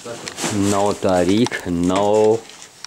9 तारीख 9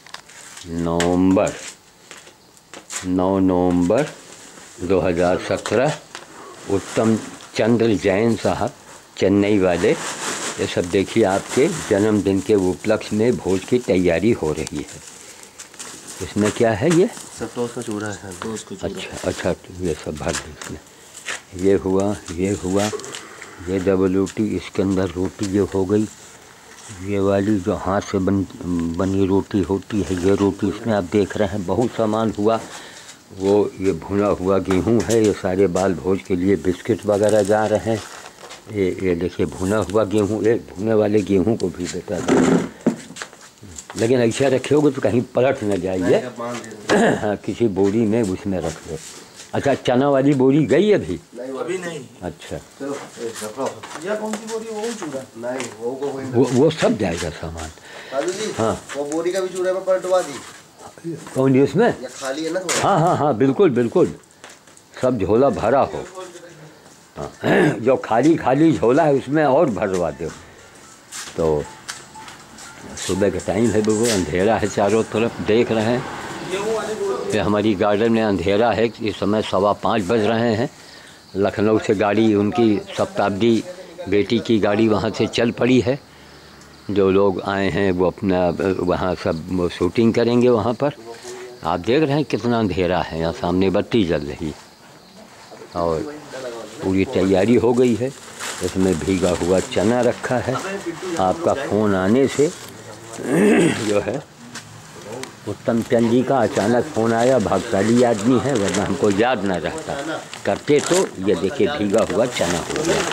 नवंबर 2017 उत्तम चंद्र जैन साहब चेन्नई वाले। ये सब देखिए आपके जन्मदिन के उपलक्ष्य में भोज की तैयारी हो रही है। इसमें क्या है ये? सब टोस्ट का चूड़ा है। टोस्ट का चूड़ा। अच्छा ये सब भर दें इसमें। ये हुआ ये डबल रोटी, इसके अंदर रोटी ये हो गई। ये वाली जो हाथ से बनी रोटी होती है, ये रोटी इसमें आप देख रहे हैं। बहुत सामान हुआ। वो ये भुना हुआ गेहूं है। ये सारे बाल भोज के लिए बिस्किट वगैरह जा रहे हैं। ये देखिए भुना हुआ गेहूं। ये भुने वाले गेहूं को भी बेटा लेकिन ऐसा रखे होगे तो कहीं पलट न जाइए। हाँ, किसी बोरी में उसमें रख दो। अच्छा, चना वाली बोरी गई अभी नहीं। अच्छा, ये कौन सी बोरी? वो चूड़ा नहीं, वो सब जाएगा सामान। हाँ, वो बोरी का भी चूड़ा में पलटवा दी। कौन है उसमें? ये खाली है ना? हाँ, बिल्कुल सब झोला भरा हो। हाँ, जो खाली झोला है उसमें और भरवा दो। तो सुबह का टाइम है, वो अंधेरा है, चारों तरफ देख रहे हैं। ये हमारी गार्डन में अंधेरा है। इस समय 5:15 बज रहे हैं। लखनऊ से गाड़ी, उनकी शताब्दी बेटी की गाड़ी वहाँ से चल पड़ी है। जो लोग आए हैं वो अपना वहाँ सब शूटिंग करेंगे वहाँ पर। आप देख रहे हैं कितना अंधेरा है। यहाँ सामने बत्ती जल रही और पूरी तैयारी हो गई है। इसमें भीगा हुआ चना रखा है। आपका फ़ोन आने से जो है उत्तम चंद जी का अचानक फ़ोन आया। भाग्यशाली आदमी है, वरना हमको याद न रहता करते। तो ये देखिए भीगा हुआ चना हो गया।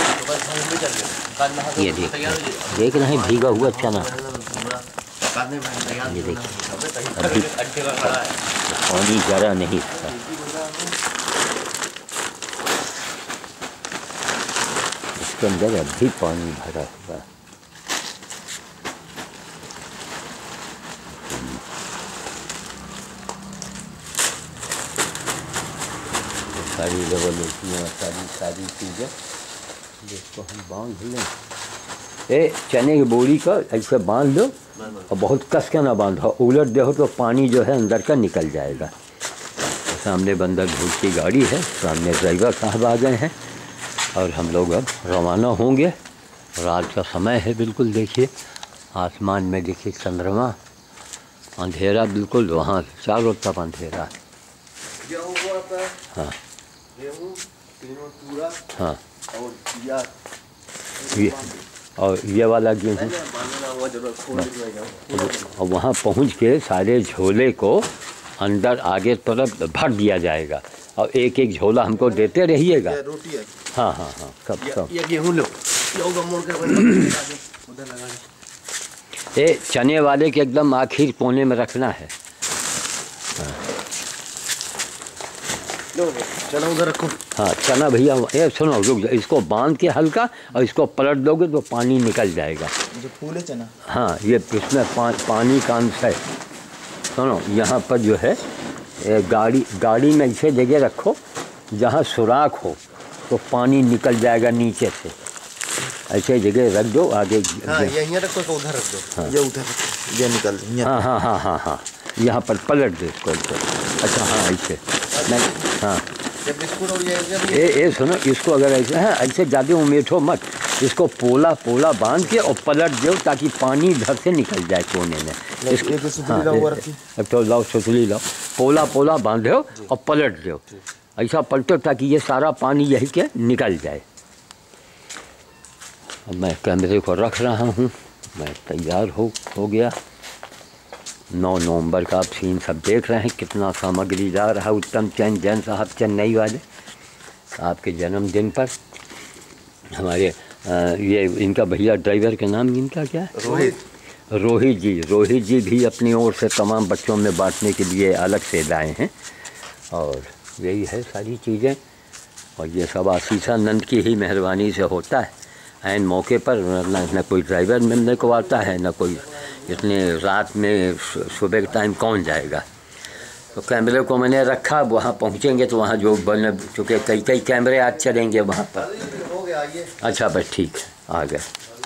ये देख रहे हैं भीगा हुआ चना। ये देखिए अभी पानी जरा नहीं था। इसके अंदर अभी पानी भरा हुआ है। सारी रेवोल्यूशन सारी चीज़ें जिसको हम बांध लें। चने की बोरी का ऐसे बांध दो और बहुत कस के ना बांधो। उलट दो तो पानी जो है अंदर का निकल जाएगा। सामने बंदर भोज की गाड़ी है, सामने ड्राइवर साहब आ गए हैं और हम लोग अब रवाना होंगे। रात का समय है बिल्कुल। देखिए आसमान में देखिए चंद्रमा, अंधेरा बिल्कुल। वहाँ चारों तरफ अंधेरा है। हाँ हाँ, और ये वाला गेहूँ। और वहाँ पहुँच के सारे झोले को अंदर आगे तरफ भर दिया जाएगा और एक एक झोला हमको देते रहिएगा। हाँ, सब ये गेहूँ लो। ये चने वाले के एकदम आखिर कोने में रखना है। चना उधर रखो। हाँ, चना भैया। ये सुनो, रुक जाओ। इसको बांध के हल्का और इसको पलट दोगे तो पानी निकल जाएगा। जो फूल है चना। हाँ, ये इसमें पानी का अंश है। सुनो, यहाँ पर जो है गाड़ी में ऐसे जगह रखो जहाँ सुराख हो तो पानी निकल जाएगा नीचे से। ऐसे जगह रख दो आगे। हाँ, यहीं रखो तो उधर रख दो। हाँ, ये उधर रखो, ये निकल। हाँ, यहाँ पर पलट दो इसको। अच्छा, हाँ ऐसे नहीं। हाँ, बिस्कुट और ये सुनो, इसको अगर ऐसे ऐसे ज़्यादा उमेठो मत। इसको पोला बांध के और पलट दो ताकि पानी घर से निकल जाए कोने में। तो लाओ सुतली लाओ, पोला बांधो और पलट दो। ऐसा पलटो ताकि ये सारा पानी यही के निकल जाए। अब मैं कैमरे को रख रहा हूँ। मैं तैयार हो गया। 9 नवंबर का आप सीन सब देख रहे हैं। कितना सामग्री जा रहा है। उत्तम चंद जैन साहब चेन्नई वाले आपके जन्मदिन पर। हमारे ये इनका भैया ड्राइवर के नाम इनका क्या है? रोहित जी भी अपनी ओर से तमाम बच्चों में बांटने के लिए अलग से लाए हैं। और यही है सारी चीज़ें। और ये सब आशीषानंद की ही मेहरबानी से होता है। ऐन मौके पर न कोई ड्राइवर मिलने को आता है, न कोई। इतने रात में सुबह के टाइम कौन जाएगा। तो कैमरे को मैंने रखा। वहाँ पहुँचेंगे तो वहाँ जो बने, चूँकि कई कैमरे आज चलेंगे वहाँ पर। अच्छा बस ठीक है, आ गए।